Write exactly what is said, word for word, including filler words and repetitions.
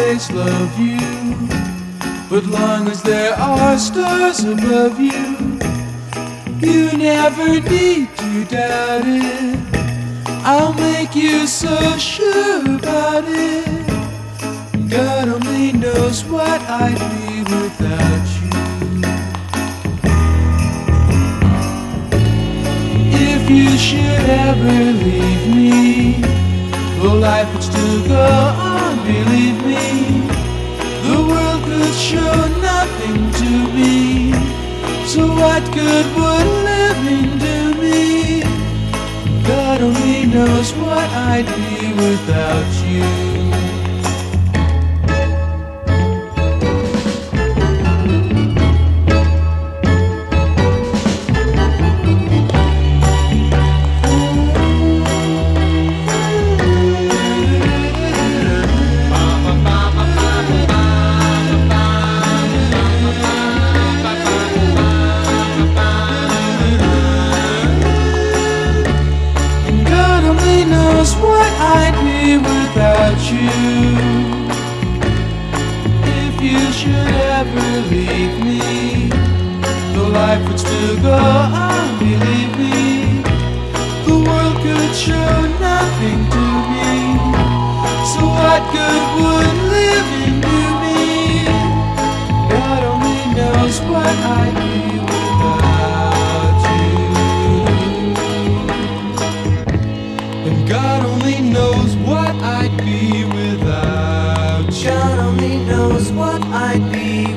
always love you, but long as there are stars above you, you never need to doubt it. I'll make you so sure about it. God only knows what I'd be without you. If you should ever leave me, well, life would still go on, believe me. The world could show nothing to me, so what good would living do me? God only knows what I'd be without you. What I'd be without you. If you should ever leave me, the life would still go on, believe me. The world could show nothing to me, so what good would living do me? God only knows what I'd be without you. And God only knows what I'd be without you. God only knows what I'd be